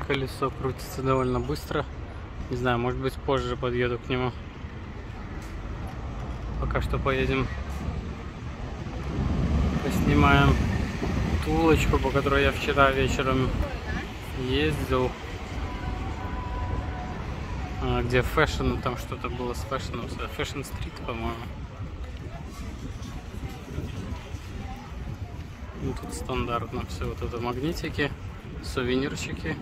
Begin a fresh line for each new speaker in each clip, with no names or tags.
Колесо крутится довольно быстро. Не знаю, может быть позже подъеду к нему. Пока что поедем, поснимаем ту улочку, по которой я вчера вечером ездил. Где фэшн, там что-то было с фэшном, фэшн-стрит, по-моему. Ну, тут стандартно все вот это магнитики, сувенирчики.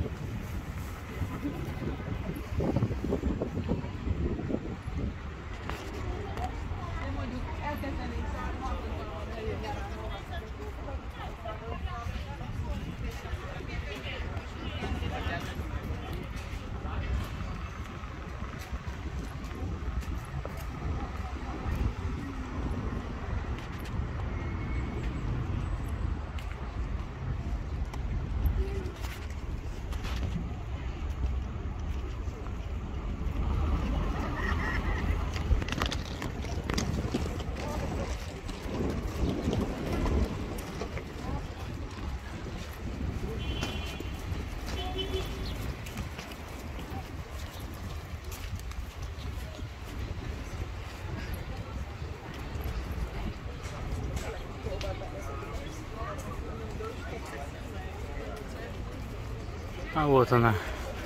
А вот она.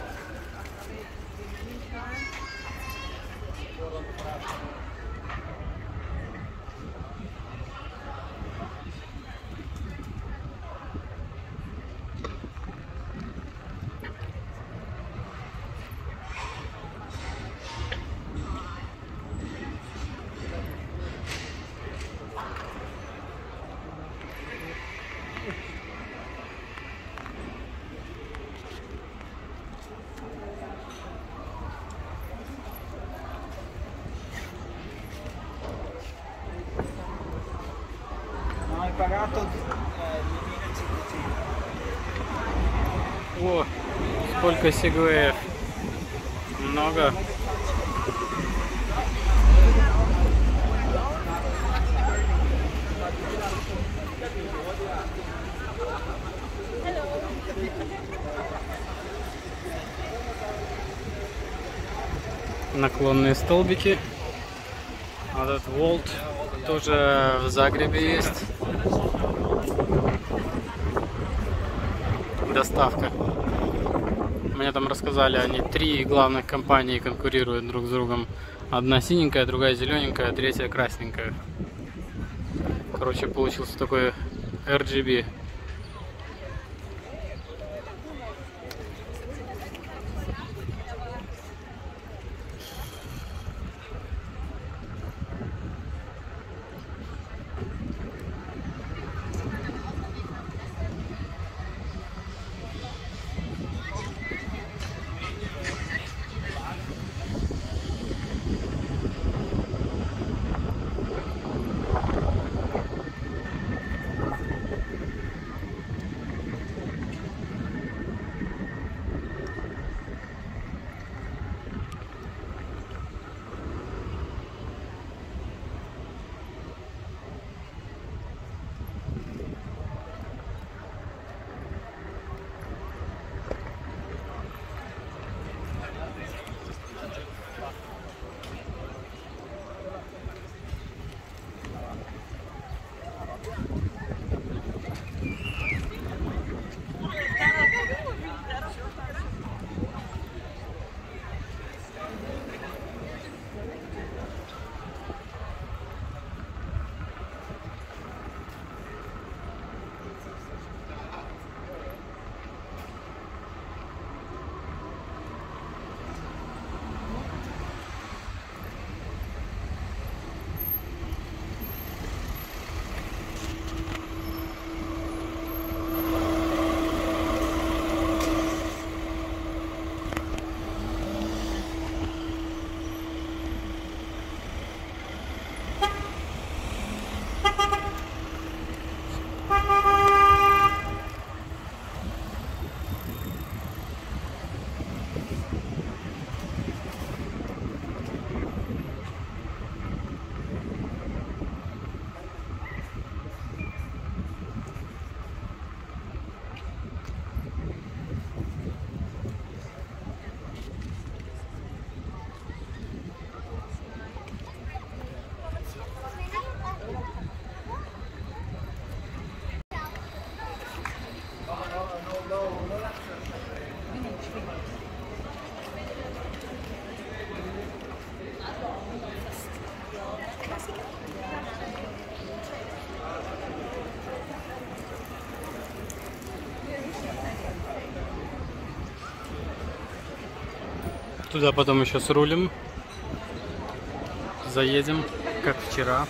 О, сколько сегвеев. Много. Наклонные столбики. Вот этот Волт тоже в Загребе есть. Доставка. Мне там рассказали, они 3 главных компании конкурируют друг с другом. Одна синенькая, другая зелененькая, третья красненькая. Короче, получился такой RGB. Туда потом еще срулим. Заедем, как вчера.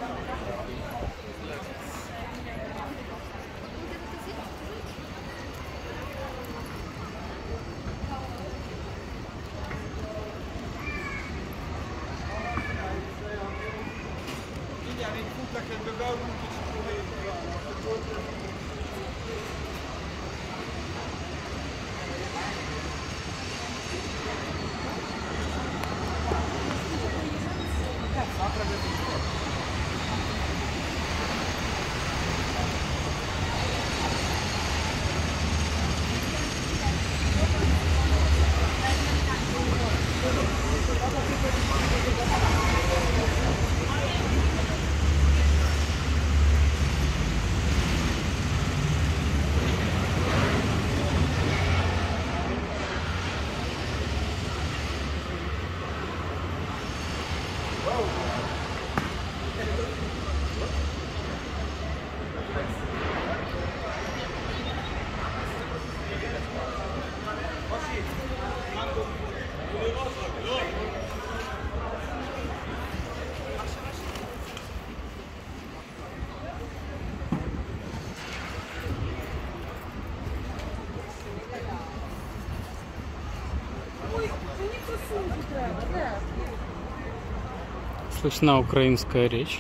Слышна украинская речь,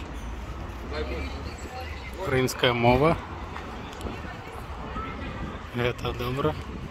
украинская мова. Это добро.